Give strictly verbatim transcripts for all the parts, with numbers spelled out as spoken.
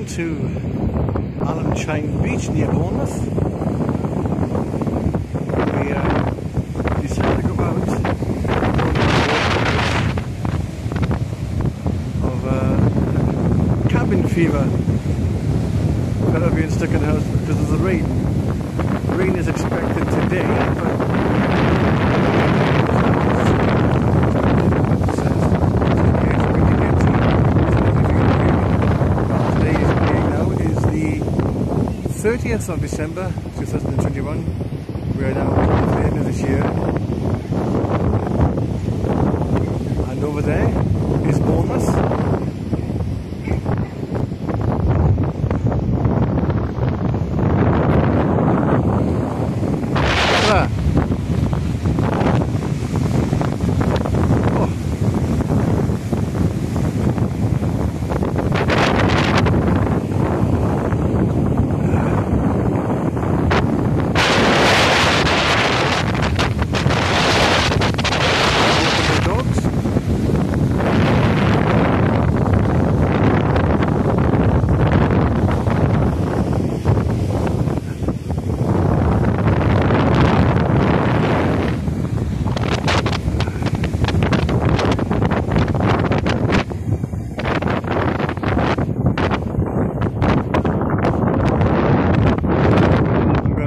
to Alum Chine Beach near Bournemouth. We uh, decided to go out of uh, cabin fever. Instead of being stuck in the house because of the rain. Rain is expected today, but thirtieth of December two thousand twenty-one. We are now at the end of this year, and over there is Bournemouth. Ah.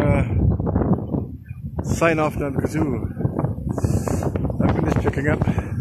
Sign off now because ooh, I've been just picking up.